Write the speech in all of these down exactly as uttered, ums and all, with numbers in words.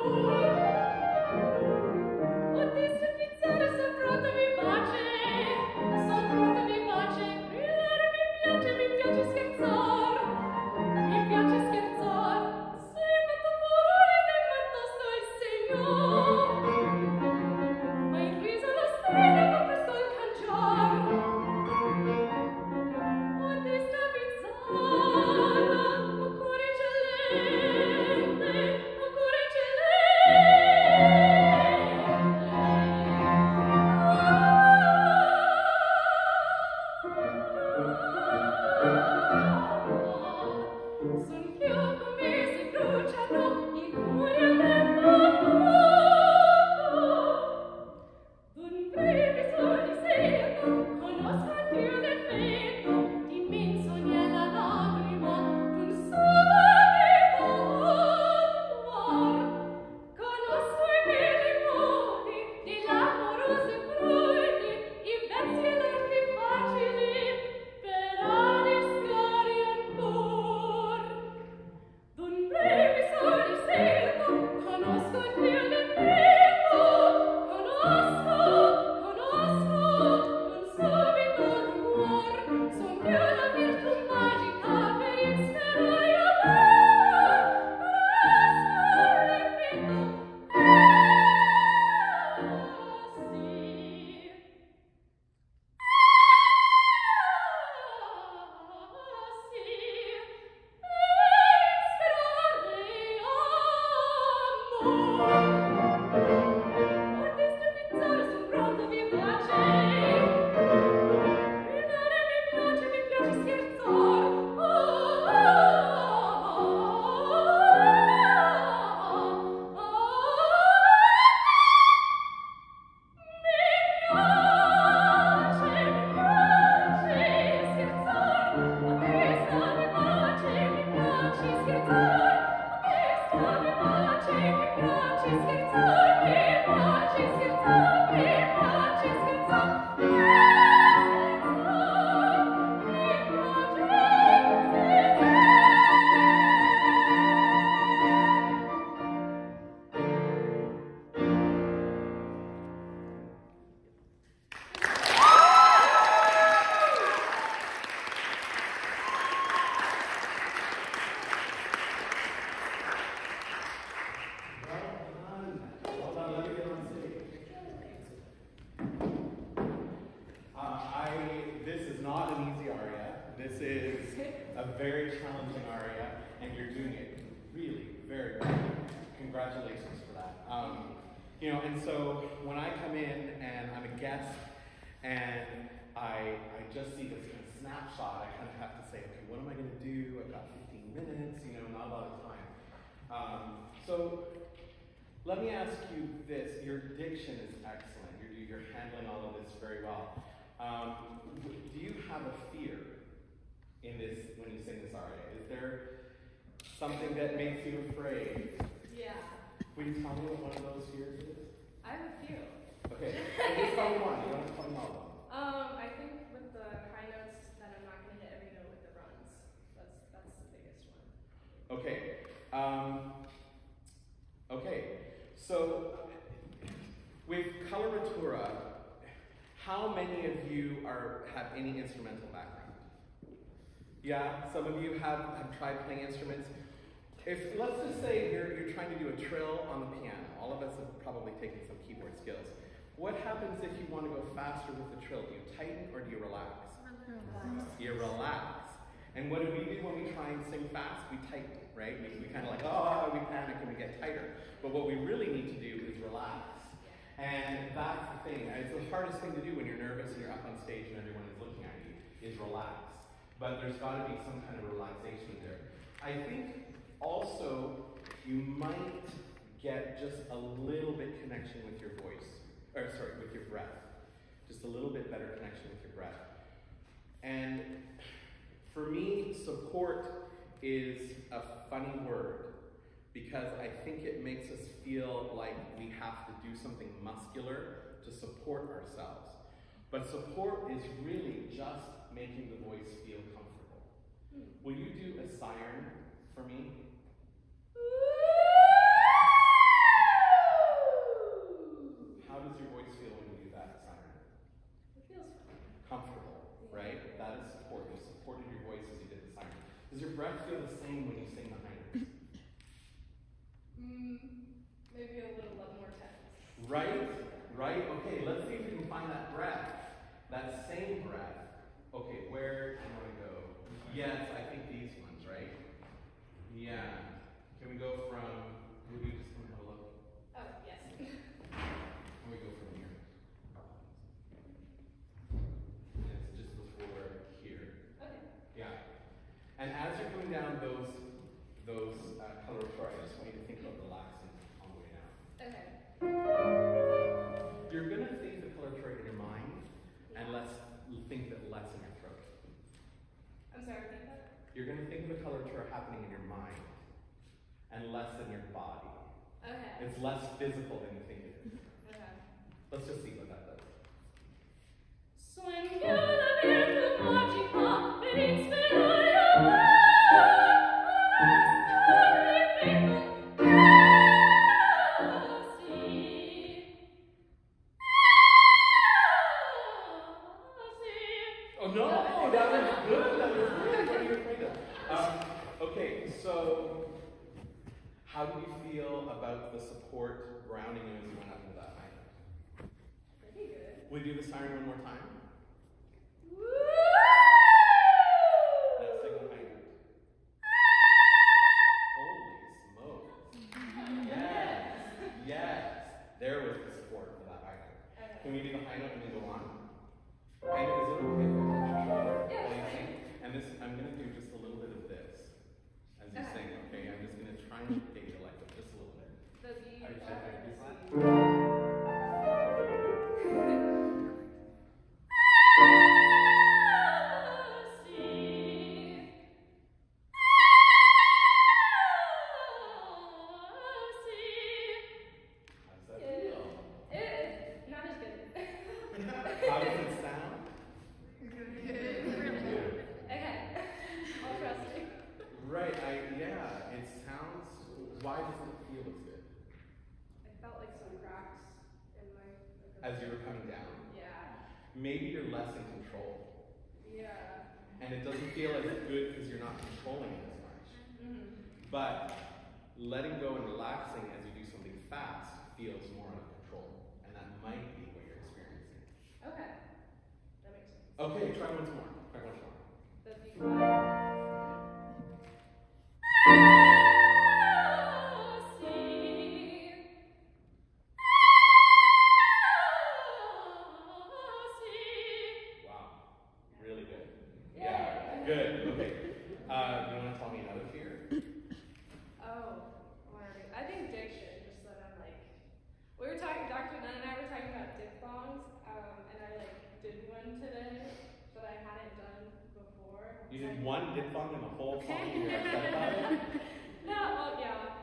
So let me ask you this. Your diction is excellent. You're, you're handling all of this very well. Um, do you have a fear in this when you sing this aria? Is there something that makes you afraid? Yeah. Will you tell me what one of those fears is? I have a few. Okay. Just tell me one. You don't have to tell me all of them. Um, I think with the high notes that I'm not going to hit every note with the runs. That's that's the biggest one. Okay. Um, okay. So with coloratura, how many of you are have any instrumental background? Yeah, some of you have, have tried playing instruments. If let's just say you're you're trying to do a trill on the piano. All of us have probably taken some keyboard skills. What happens if you want to go faster with the trill? Do you tighten or do you relax? Relax. You relax. And what do we do when we try and sing fast? We tighten, right? We, we kind of like, oh, we panic and we get tighter. But what we really need to do is relax. And that's the thing. It's the hardest thing to do when you're nervous and you're up on stage and everyone is looking at you, is relax. But there's got to be some kind of relaxation there. I think also you might get just a little bit connection with your voice. Or sorry, with your breath. Just a little bit better connection with your breath. And for me, support is a funny word because I think it makes us feel like we have to do something muscular to support ourselves. But support is really just making the voice feel comfortable. Will you do a siren for me? Mm, maybe a little bit more tense. Right? Right? Okay, let's see if we can find that breath. That same breath. Okay, where do you want to go? Yes, I think these ones, right? Yeah. Can we go from, would you just come and have a look? Oh, yes. Can we go from here? It's just before here. Okay. Yeah. And as you're coming down those those uh, coloratura, I just want you to think about relaxing on the way down. Okay. You're going to think the coloratura in your mind, and less think that less in your throat. I'm sorry, repeat that? You're going to think of the coloratura happening in your mind, and less in your body. Okay. It's less physical than you think it is. Okay. Let's just see what that does. Swing you the vento magica per inspirare a me. Oh no, that was good. That was good. What are you afraid of? Um, okay, so how do you feel about the support grounding you as you went up into that high note? Pretty good. Will you do the siren one more time? Woo! Now sing the high note. Holy smokes. Yes. Yes. There was the support for that high note. Okay. Can we do the high note and then go on? And is it okay if I touch your shoulder Yeah. while you sing? And this, I'm going to do just a little bit of this as you Okay. sing, okay? I'm just going to try and get you like just a little bit. The B Are you flat sure? or the B flat? C? How does that feel? It, not as good. How does it sound? Okay. I'll trust you. Right, I, yeah, it sounds, why doesn't it feel as good? I felt like some cracks in my. As you were coming down? Yeah. Maybe you're less in control. Yeah. And it doesn't feel as good because you're not controlling it as much. Mm-hmm. But letting go and relaxing as you do something fast feels more under control. And that might be what you're experiencing. Okay. That makes sense. Okay, try once more. Try once more. The B flat. Wow. Really good. Yeah, good. Okay. Uh, you want to tell me another fear? Oh, learning. I think diction, just that I'm like, we were talking, Doctor Nunn and I were talking about diphthongs, um, and I like did one today that I hadn't done before. You So did I- one diphthong in the whole song and you're upset about it? No, well, yeah.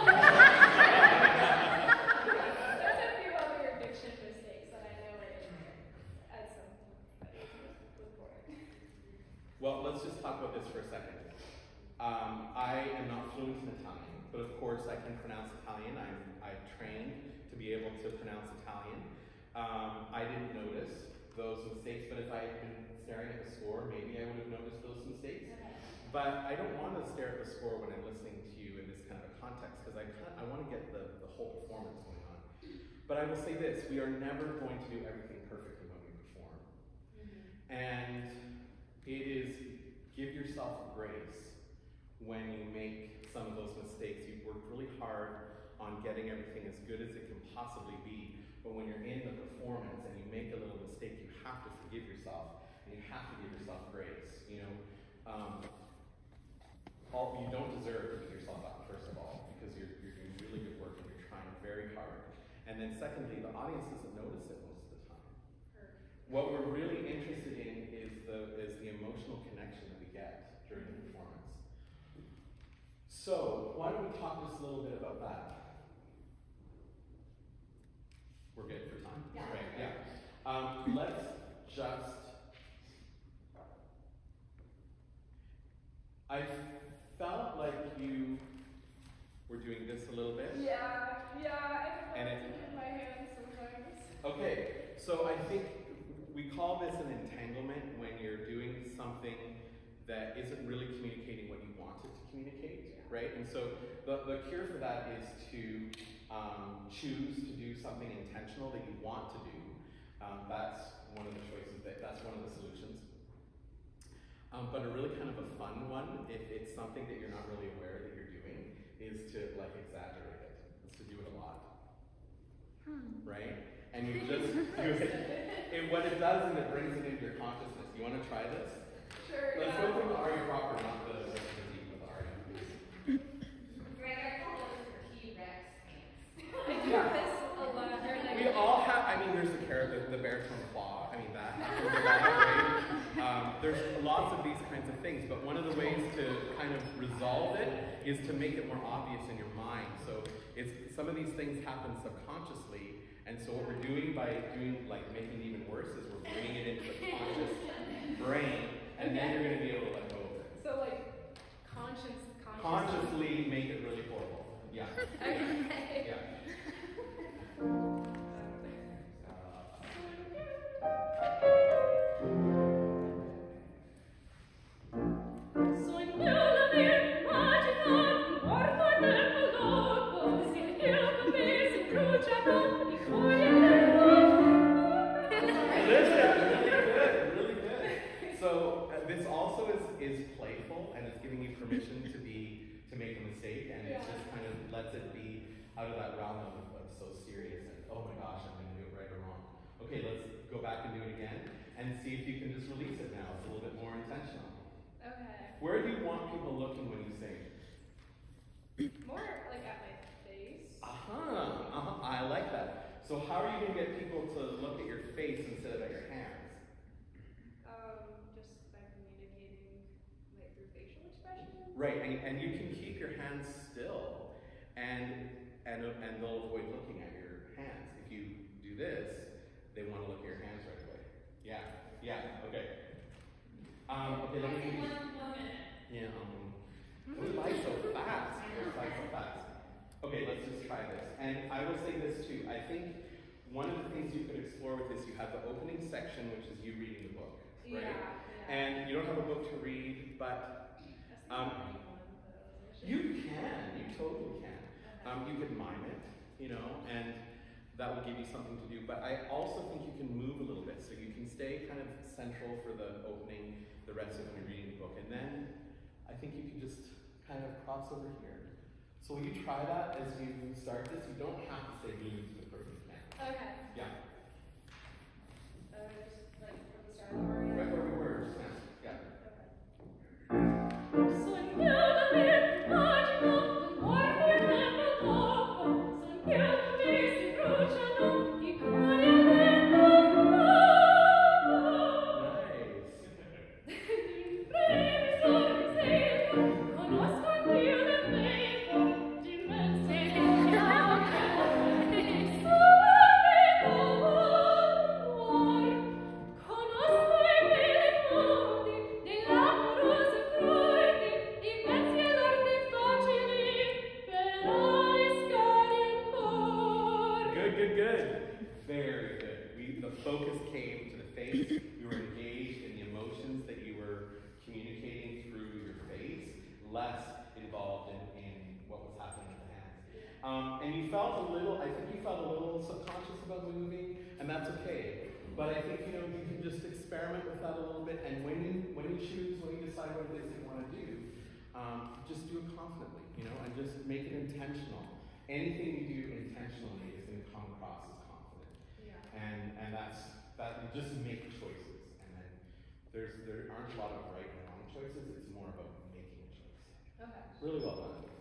There's a few other diction mistakes that I know it at some point was boring. Well, let's just talk about this for a second. Um, I am not fluent in Italian, but of course I can pronounce Italian. I'm, I trained to be able to pronounce Italian. Um, I didn't notice those mistakes, but if I had been staring at the score, maybe I would have noticed those mistakes. But I don't want to stare at the score when I'm listening to you in this kind of a context, because I, I want to get the, the whole performance going on. But I will say this, we are never going to do everything perfectly when we perform. Mm-hmm. And it is, give yourself grace when you make some of those mistakes. You've worked really hard on getting everything as good as it can possibly be, but when you're in the performance and you make a little mistake, you have to forgive yourself, and you have to give yourself grace. You know, um, all, you don't deserve to beat yourself up, first of all, because you're, you're doing really good work and you're trying very hard. And then secondly, the audience doesn't notice it most of the time. What we're really interested in is the, is the emotional connection that we get during the performance. So, why don't we talk just a little bit about that? We're good for time? Yeah. Right, yeah. Um, let's just... I felt like you were doing this a little bit. Yeah, yeah, I And can it- feel it in my hands sometimes. Okay, so I think we call this an entanglement when you're doing something that isn't really communicating what you want it to communicate, right? And so the, the cure for that is to choose to do something intentional that you want to do, um, that's one of the choices, that, that's one of the solutions. Um, but a really kind of a fun one, if it's something that you're not really aware that you're doing, is to like exaggerate it. Is to do it a lot. Hmm. Right? And you just do it. And what it does is it brings it into your consciousness. You want to try this? Sure. Let's yeah. go from the Aria proper, not the the deep with Aria. Greg, I call those the T-Rex hands. I do this a lot. Or like, We all have, I mean, there's the carrot, the, the baritone claw. I mean, that happens a lot, right? Um, there's lots of these kinds of things, but one of the ways to kind of resolve it is to make it more obvious in your mind. So it's some of these things happen subconsciously, and so what we're doing by doing, like, making it even worse is we're bringing it into the conscious brain, and then you're going to be able to let go of it. So like, conscious, conscious. Consciously make it really horrible. Yeah. Okay. Yeah. Sognava per immagina un porto del loco, si chiama me, si bruciano i cuori del loco. Listen, really good, really good. So uh, this also is is playful, and it's giving you permission to be to make a mistake, and it Yeah. just kind of lets it be out of that realm of like so serious and oh my gosh, I'm going to do it right or wrong. Okay, let's go back and do it again, and see if you can just release it now. It's a little bit more intentional. Okay. Where do you want people looking when you sing? More like at my face. Uh-huh, uh-huh, I like that. So how are you going to get people to look at your face instead of at your hands? Um, just by communicating like through facial expressions. Right, and, and you can keep your hands still, and and and they'll avoid looking at your hands. If you do this, they want to look at your hands right away. Yeah, yeah, okay. Um, okay, let me give you. One, one minute. Yeah, um, goes by so fast. Goes by so fast. Okay, let's just try this. And I will say this too. I think one of the things you could explore with this, you have the opening section, which is you reading the book, right? Yeah, yeah. And you don't have a book to read, but That's um, not anyone, but I was like, you can. You totally can. Okay. Um, you could mime it, you know, and that will give you something to do. But I also think you can move a little bit, so you can stay kind of central for the opening, the rest of when you're reading the book, and then I think you can just kind of cross over here. So will you try that as you start this? You don't have to say move to the perfect now. Okay. Yeah. Uh, just like from the start of the aria. Right where we were just now. Yeah. Sognava per immagina un porto del loco, sognava me, si bruciano i cuori del loco. Nice. Conosco anch'io l'effetto di Good, good, good. Very good. We, the focus came to the face. You were engaged in the emotions that you were communicating through your face, less involved in, in what was happening with the hands. Um, and you felt a little, I think you felt a little subconscious about moving, and that's okay. But I think, you know, you can just experiment with that a little bit, and when you when you choose, when you decide what it is you want to do, um, just do it confidently, you know, and just make it intentional. Anything you do intentionally is going to come across as confident. Yeah. And and that's that. You just make choices, and then there's there aren't a lot of right and wrong choices. It's more about making a choice. Okay. Really well done.